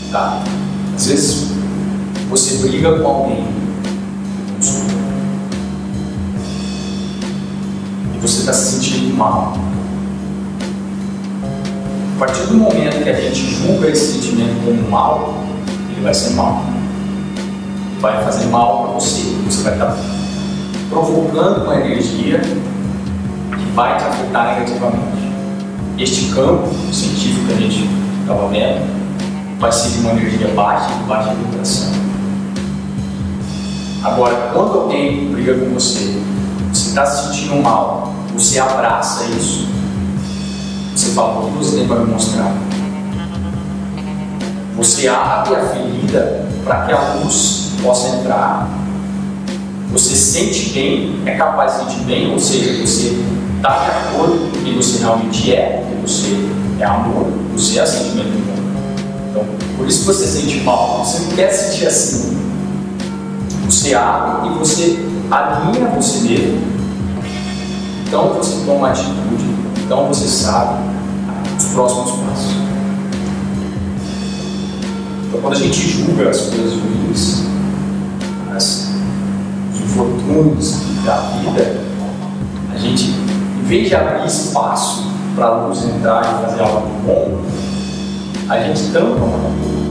Tá? Às vezes você briga com alguém e você está se sentindo mal. A partir do momento que a gente julga esse sentimento como mal, ele vai ser mal. Vai fazer mal para você. Você vai estar provocando uma energia que vai te afetar negativamente. Este campo científico que a gente estava vendo vai ser de uma energia baixa e baixa vibração. Agora, quando alguém briga com você, você está se sentindo mal, você abraça isso. Você fala, o que você tem para me mostrar? Você abre a ferida para que a luz possa entrar. Você sente bem, é capaz de sentir bem, ou seja, você está de acordo com o que você realmente é, porque você é amor, você é sentimento do mundo. Então, por isso que você sente mal, você não quer sentir assim. Você abre e você alinha você mesmo. Então você toma uma atitude, então você sabe os próximos passos. Então quando a gente julga as coisas ruins, os infortúnios da vida, a gente, em vez de abrir espaço para a luz entrar e fazer algo bom, a gente tampa uma coisa.